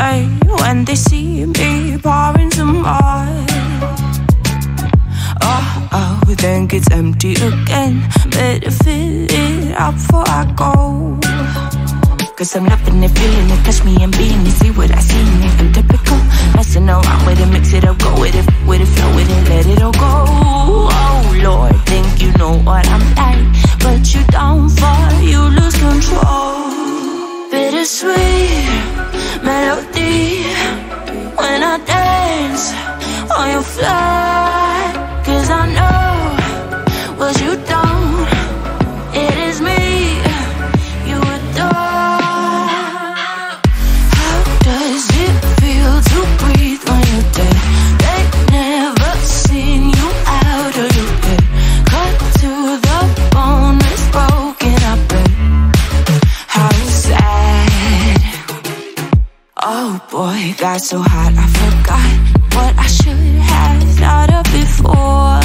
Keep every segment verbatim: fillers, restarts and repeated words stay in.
say when they see me pouring some more? Oh, oh, then gets empty again. Better fill it up before I go. Cause I'm loving it, feeling it, touch me and being it. See what I see in it, I'm typical. Messing around with it, mix it up, go with it, with it, flow with it, let it all go. Oh Lord, think you know what I'm like, but you don't fall, you lose control. Bittersweet melody when I dance on your fly. Cause I know what you don't, it is me you adore. How does it feel to breathe when you're dead? They never seen you out of your bed. Cut to the bone, it's broken, I bet. How sad. Oh boy, got so hot I forgot what I should have thought of before.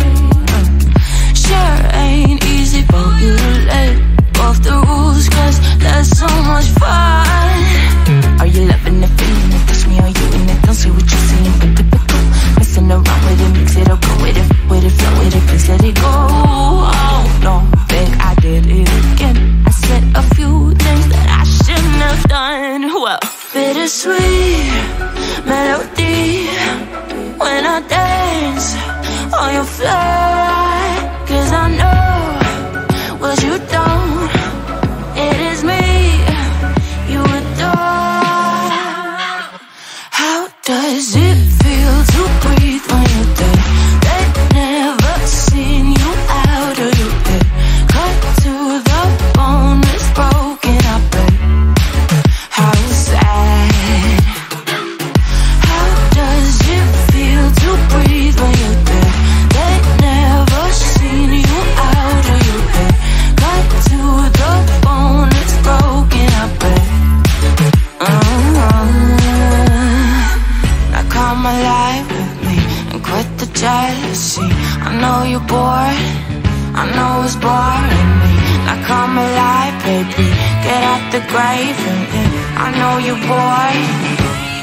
Sure ain't easy for you to let go of the rules, cause that's so much fun. Are you loving the feeling it? Touch me, are you in it? Don't see what you're seeing, but typical. Messing around with it, mix it up, go with it, with it, flow with it, please let it go. Oh, don't think I did it again. I said a few things that I shouldn't have done. Well, bittersweet melody when I dance on your fly. Cause I know what you don't, it is me you adore. How does it feel to breathe when you're dead? They've never seen you out of your bed. Cut to the bone, it's broken, I bet. How sad. How does it feel to breathe when you're dead? They've never seen you out of your bed. Cut to the bone, it's broken, I bet. uh-huh. Now come alive with me and quit the jealousy. I know you're bored, I know it's boring me. Now come alive, baby, get out the grave and yeah, I know you're bored.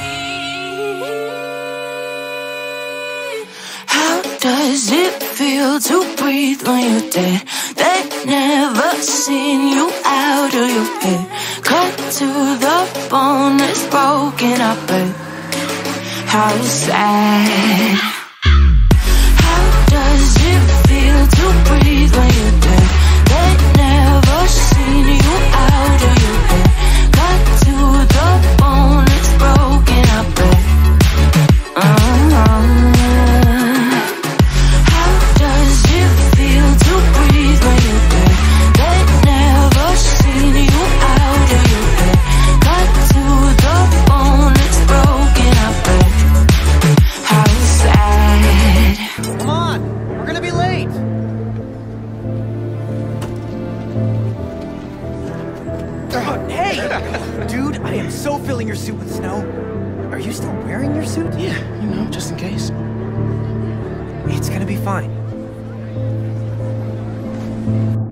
How does it feel to breathe when you're dead? They've never seen you out of your bed. Cut to the bone, it's broken, I bet. How sad. How does it feel to breathe when you're dead? They've never seen you out of your bed. Cut to the bone, it's broken, I bet. uh-huh. How does it feel to breathe when you're dead? They've never seen you out of your bed. Cut to the bone, it's broken, I bet. How sad. Come on, we're gonna be late. Uh, hey, dude, I am so filling your suit with snow. Are you still wearing your suit? Yeah, you know, just in case. It's gonna be fine.